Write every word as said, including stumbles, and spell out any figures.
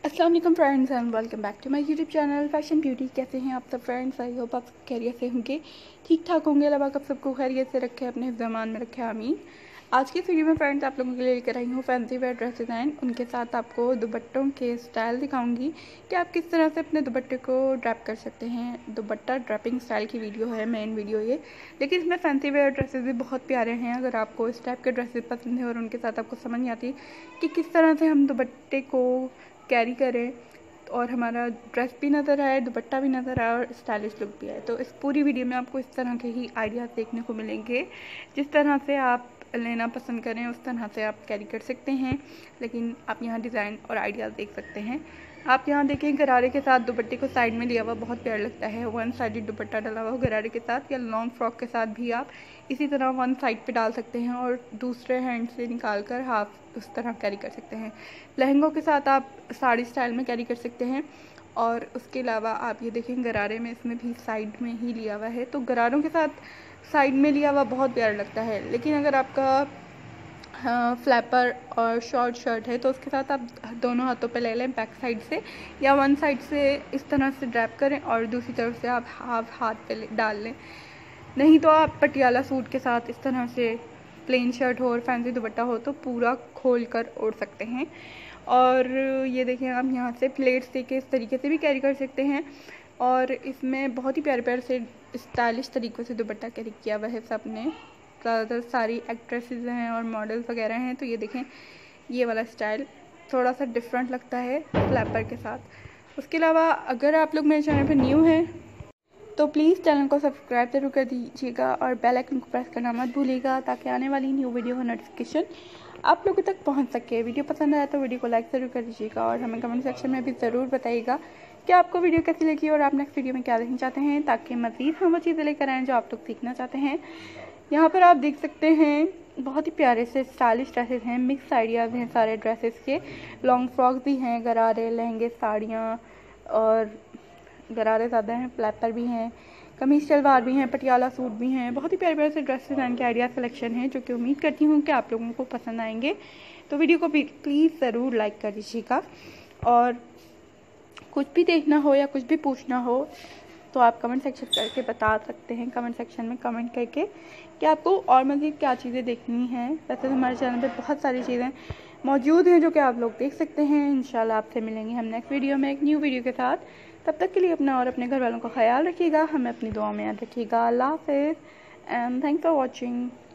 अस्सलाम वालेकुम friends and welcome back to my YouTube channel fashion beauty. कैसे हैं आप सब फ्रेंड्स? आई होप आप सब खैरियत से होंगे, ठीक ठाक होंगे। अल्लाह पाक आप सबको खैरियत से रखे, अपने ज़मान में रखे, आमीन। आज की इस वीडियो में फ्रेंड्स आप लोगों के लिए लेकर आई हूँ फैंसी वेयर ड्रेस डिज़ाइन। उनके साथ आपको दुपट्टों के स्टाइल दिखाऊंगी कि आप किस तरह से अपने दुपट्टे को ड्रैप कर सकते हैं। दुपट्टा ड्रैपिंग स्टाइल की वीडियो है, मेन वीडियो ये, लेकिन इसमें फैंसी वेयर ड्रेसेस भी बहुत प्यारे हैं। अगर आपको इस टाइप के ड्रेसेस पसंद है और उनके साथ आपको समझ नहीं आती कि किस तरह से हम दुपट्टे को कैरी करें और हमारा ड्रेस भी नज़र आए, दुपट्टा भी नज़र आए और स्टाइलिश लुक भी आए, तो इस पूरी वीडियो में आपको इस तरह के ही आइडियाज़ देखने को मिलेंगे। जिस तरह से आप लेना पसंद करें उस तरह से आप कैरी कर सकते हैं, लेकिन आप यहाँ डिज़ाइन और आइडियाज़ देख सकते हैं। आप यहाँ देखें, गरारे के साथ दुपट्टे को साइड में लिया हुआ बहुत प्यारा लगता है। वन साइडेड दुपट्टा डाला हुआ गरारे के साथ, या लॉन्ग फ्रॉक के साथ भी आप इसी तरह वन साइड पे डाल सकते हैं और दूसरे हैंड से निकाल कर हाफ उस तरह कैरी कर सकते हैं। लहंगों के साथ आप साड़ी स्टाइल में कैरी कर सकते हैं। और उसके अलावा आप ये देखें, गरारे में इसमें भी साइड में ही लिया हुआ है, तो गरारों के साथ साइड में लिया हुआ बहुत प्यारा लगता है। लेकिन अगर आपका हाँ, फ्लैपर और शॉर्ट शर्ट है तो उसके साथ आप दोनों हाथों पे ले लें बैक साइड से, या वन साइड से इस तरह से ड्रैप करें और दूसरी तरफ से आप हाफ हाथ पे डाल लें। नहीं तो आप पटियाला सूट के साथ इस तरह से प्लेन शर्ट हो और फैंसी दुपट्टा हो तो पूरा खोल कर ओढ़ सकते हैं। और ये देखें, आप यहाँ से प्लेट्स दे के इस तरीके से भी कैरी कर सकते हैं। और इसमें बहुत ही प्यारे प्यारे से स्टाइलिश तरीक़ों से दुपट्टा कैरी किया हुआ है सब ने। ज़्यादातर सारी एक्ट्रेसेस हैं और मॉडल्स वगैरह हैं, तो ये देखें, ये वाला स्टाइल थोड़ा सा डिफरेंट लगता है फ्लैपर के साथ। उसके अलावा अगर आप लोग मेरे चैनल पर न्यू हैं तो प्लीज़ चैनल को सब्सक्राइब जरूर कर दीजिएगा और बेल आइकन को प्रेस करना मत भूलिएगा, ताकि आने वाली न्यू वीडियो का नोटिफिकेशन आप लोगों तक पहुंच सके। वीडियो पसंद आया तो वीडियो को लाइक ज़रूर कर दीजिएगा और हमें कमेंट सेक्शन में भी ज़रूर बताइएगा कि आपको वीडियो कैसी लगी और आप नेक्स्ट वीडियो में क्या देखना चाहते हैं, ताकि मज़ीद हम वो चीज़ें लेकर आएँ जो आप लोग सीखना चाहते हैं। यहाँ पर आप देख सकते हैं, बहुत ही प्यारे से स्टाइलिश ड्रेसेस हैं, मिक्स आइडियाज़ हैं सारे ड्रेसेस के। लॉन्ग फ्रॉक भी हैं, गरारे, लहंगे, साड़ियाँ, और गरारे ज़्यादा हैं, फ्लैपर भी हैं, कमीज शलवार भी हैं, पटियाला सूट भी हैं। बहुत ही प्यारे प्यारे से ड्रेस डिज़ाइन के आइडिया सिलेक्शन है, जो कि उम्मीद करती हूँ कि आप लोगों को पसंद आएंगे। तो वीडियो को भी प्लीज़ ज़रूर लाइक कर दीजिएगा, और कुछ भी देखना हो या कुछ भी पूछना हो तो आप कमेंट सेक्शन करके बता सकते हैं। कमेंट सेक्शन में कमेंट करके कि आपको और मज़ीद क्या चीज़ें देखनी हैं। वैसे तो हमारे चैनल पे बहुत सारी चीज़ें मौजूद हैं जो कि आप लोग देख सकते हैं। इंशाल्लाह आपसे मिलेंगे हम नेक्स्ट वीडियो में एक न्यू वीडियो के साथ। तब तक के लिए अपना और अपने घर वालों का ख्याल रखिएगा, हमें अपनी दुआ में याद रखिएगा। अल्लाह हाफ़िज़ एंड थैंक्स फॉर वॉचिंग।